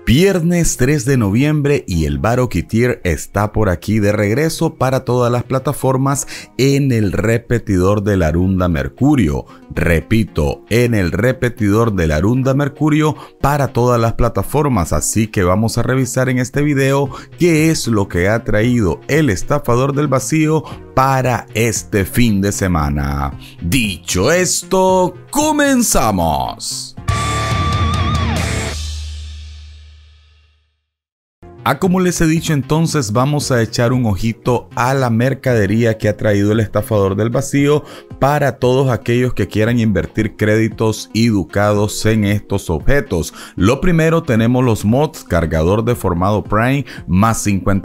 Viernes 3 de noviembre y el Baroquetier está por aquí de regreso para todas las plataformas en el repetidor de la Arunda Mercurio. Repito, en el repetidor de la Arunda Mercurio para todas las plataformas. Así que vamos a revisar en este video qué es lo que ha traído el estafador del vacío para este fin de semana. Dicho esto, comenzamos. Como les he dicho, entonces vamos a echar un ojito a la mercadería que ha traído el estafador del vacío para todos aquellos que quieran invertir créditos y ducados en estos objetos. Lo primero, tenemos los mods cargador deformado Prime más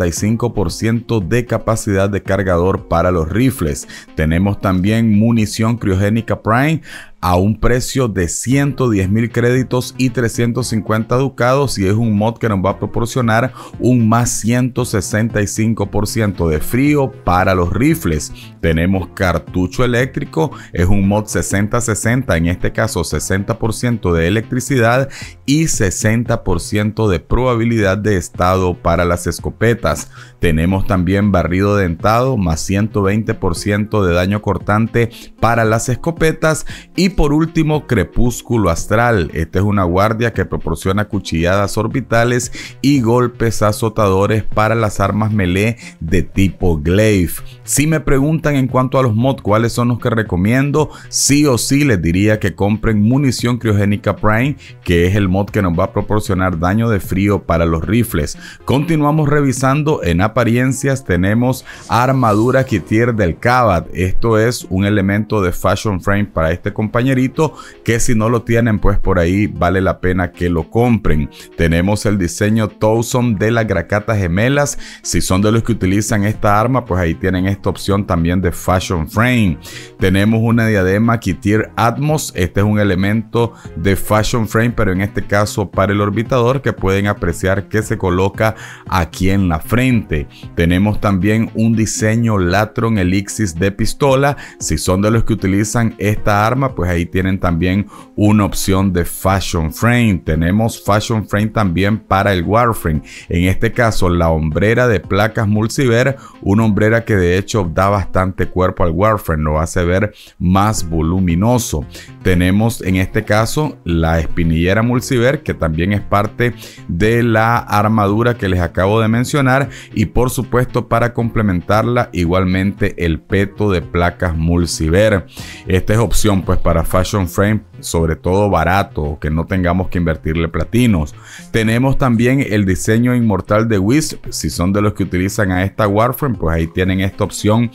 55% de capacidad de cargador para los rifles. Tenemos también munición criogénica Prime a un precio de 110,000 créditos y 350 ducados, y es un mod que nos va a proporcionar un más 165% de frío para los rifles. Tenemos cartucho eléctrico, es un mod 60-60, en este caso 60% de electricidad y 60% de probabilidad de estado para las escopetas. Tenemos también barrido dentado más 120% de daño cortante para las escopetas. Y por último, crepúsculo astral. Esta es una guardia que proporciona cuchilladas orbitales y golpes azotadores para las armas melee de tipo glaive. Si me preguntan en cuanto a los mods cuáles son los que recomiendo, sí o sí les diría que compren munición criogénica Prime, que es el mod que nos va a proporcionar daño de frío para los rifles. Continuamos revisando. En apariencias tenemos armadura Kitier del Cabat. Esto es un elemento de fashion frame para este compañerito, que si no lo tienen, pues por ahí vale la pena que lo compren. Tenemos el diseño Towson de las Gracatas Gemelas. Si son de los que utilizan esta arma, pues ahí tienen esta opción también de fashion frame. Tenemos una diadema Kitier Atmos. Este es un elemento de fashion frame, pero en este caso para el orbitador, que pueden apreciar que se coloca aquí en la frente. Tenemos también un diseño Latron Elixir de pistola. Si son de los que utilizan esta arma, pues ahí tienen también una opción de fashion frame. Tenemos fashion frame también para el Warframe. En este caso, la hombrera de placas Mulciver, una hombrera que de hecho da bastante cuerpo al Warframe, lo hace ver más voluminoso. Tenemos en este caso la espinillera Mulciver, que también es parte de la armadura que les acabo de mencionar, y por supuesto, para complementarla, igualmente el peto de placas Mulciver. Esta es opción pues para fashion frame, sobre todo barato, que no tengamos que invertirle platinos. Tenemos también el diseño inmortal de Wisp. Si son de los que utilizan a esta Warframe, pues ahí tienen esta opción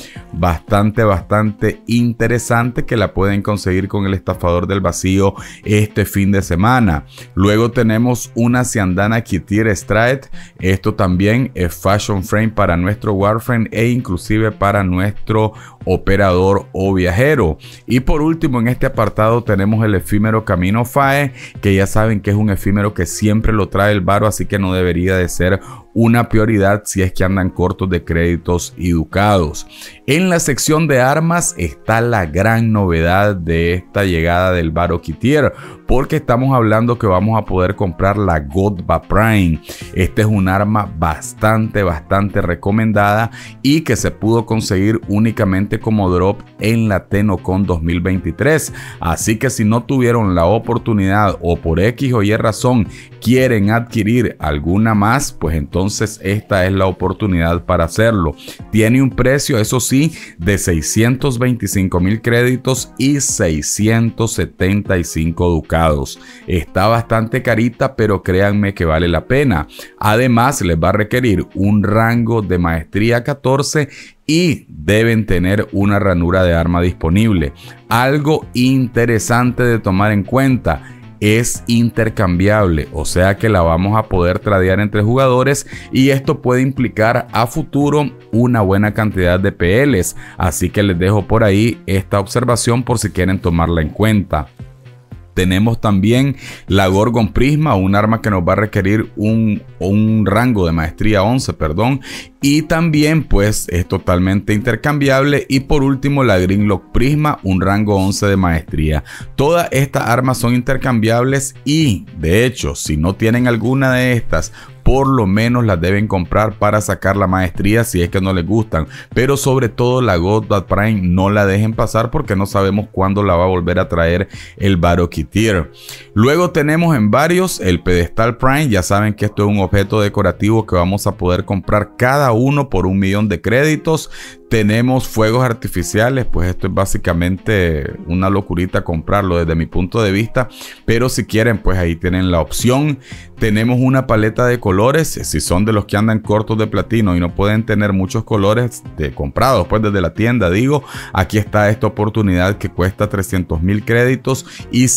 bastante interesante, que la pueden conseguir con el estafador del vacío este fin de semana. Luego tenemos una Siandana Kitier Stride. Esto también es fashion frame para nuestro Warframe e inclusive para nuestro operador o viajero. Y por último, en este apartado tenemos el efímero Camino Fae, que ya saben que es un efímero que siempre lo trae el Baro, así que no debería de ser una prioridad si es que andan cortos de créditos y ducados. En la sección de armas está la gran novedad de esta llegada del Baroquetier, porque estamos hablando que vamos a poder comprar la Godba Prime. Esta es un arma bastante recomendada y que se pudo conseguir únicamente como drop en la TennoCon 2023. Así que si no tuvieron la oportunidad o por X o Y razón quieren adquirir alguna más, pues entonces esta es la oportunidad para hacerlo. Tiene un precio, eso sí, de 625,000 créditos y 675 ducados. Está bastante carita, pero créanme que vale la pena. Además, les va a requerir un rango de maestría 14 y deben tener una ranura de arma disponible. Algo interesante de tomar en cuenta: es intercambiable, o sea que la vamos a poder tradear entre jugadores, y esto puede implicar a futuro una buena cantidad de PLs, así que les dejo por ahí esta observación por si quieren tomarla en cuenta. Tenemos también la Gorgon Prisma, un arma que nos va a requerir un rango de maestría 11, Y también pues es totalmente intercambiable. Y por último la Grimlock Prisma, un rango 11 de maestría. Todas estas armas son intercambiables y de hecho si no tienen alguna de estas, por lo menos las deben comprar para sacar la maestría si es que no les gustan. Pero sobre todo la Godbad Prime no la dejen pasar porque no sabemos cuándo la va a volver a traer el Barocketeer. Luego tenemos en varios el Pedestal Prime. Ya saben que esto es un objeto decorativo que vamos a poder comprar cada uno por 1.000.000 de créditos. Tenemos fuegos artificiales, pues esto es básicamente una locurita comprarlo desde mi punto de vista, pero si quieren pues ahí tienen la opción. Tenemos una paleta de colores, si son de los que andan cortos de platino y no pueden tener muchos colores comprados pues desde la tienda, digo, aquí está esta oportunidad que cuesta 300.000 créditos y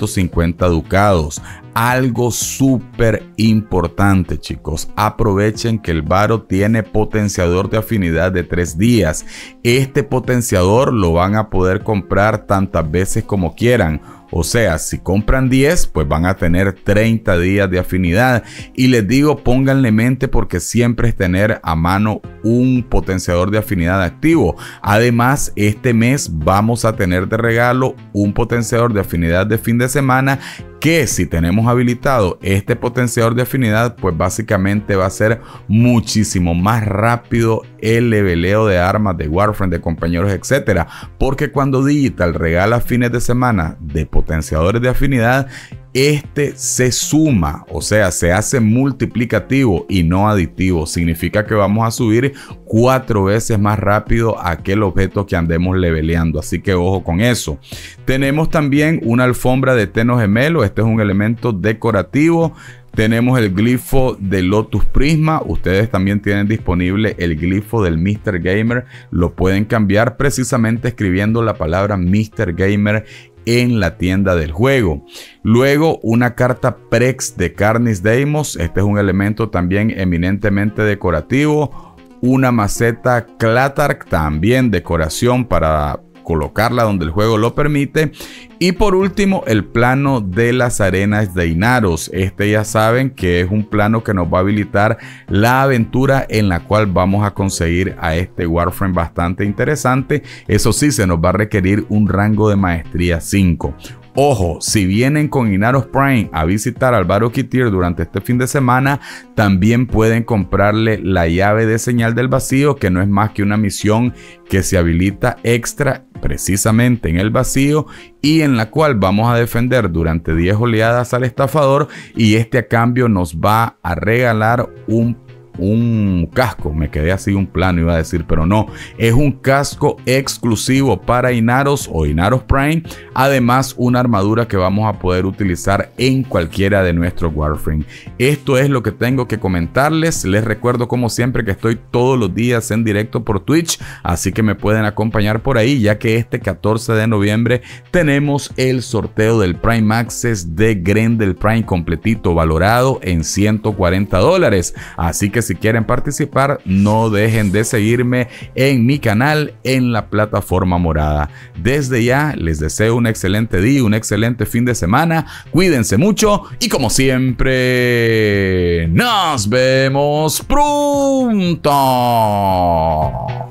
150 ducados. Algo súper importante, chicos, aprovechen que el Varo tiene potenciador de afinidad de 3 días. Este potenciador lo van a poder comprar tantas veces como quieran. O sea, si compran 10, pues van a tener 30 días de afinidad. Y les digo, pónganle mente porque siempre es tener a mano un potenciador de afinidad activo. Además, este mes vamos a tener de regalo un potenciador de afinidad de fin de semana que si tenemos habilitado este potenciador de afinidad, pues básicamente va a ser muchísimo más rápido el leveleo de armas, de Warframe, de compañeros, etcétera. Porque cuando Digital regala fines de semana de potenciadores de afinidad, este se suma, o sea, se hace multiplicativo y no aditivo. Significa que vamos a subir 4 veces más rápido aquel objeto que andemos leveleando. Así que ojo con eso. Tenemos también una alfombra de Teno Gemelo. Este es un elemento decorativo. Tenemos el glifo de Lotus Prisma. Ustedes también tienen disponible el glifo del Mr. Gamer. Lo pueden cambiar precisamente escribiendo la palabra Mr. Gamer en la tienda del juego. Luego una carta Prex de Carnis Deimos. Este es un elemento también eminentemente decorativo. Una maceta Clatark, también decoración para colocarla donde el juego lo permite. Y por último el plano de las arenas de Inaros. Este ya saben que es un plano que nos va a habilitar la aventura en la cual vamos a conseguir a este Warframe bastante interesante. Eso sí, se nos va a requerir un rango de maestría 5. Ojo, si vienen con Inaros Prime a visitar al Barocketeer durante este fin de semana, también pueden comprarle la llave de señal del vacío, que no es más que una misión que se habilita extra precisamente en el vacío y en la cual vamos a defender durante 10 oleadas al estafador, y este a cambio nos va a regalar un casco. Me quedé así, un plano iba a decir, pero no, es un casco exclusivo para Inaros o Inaros Prime. Además, una armadura que vamos a poder utilizar en cualquiera de nuestros Warframe. Esto es lo que tengo que comentarles. Les recuerdo como siempre que estoy todos los días en directo por Twitch, así que me pueden acompañar por ahí, ya que este 14 de noviembre tenemos el sorteo del Prime Access de Grendel Prime completito, valorado en $140. Así que si quieren participar, no dejen de seguirme en mi canal en la plataforma morada. Desde ya les deseo un excelente día, un excelente fin de semana. Cuídense mucho y como siempre, nos vemos pronto.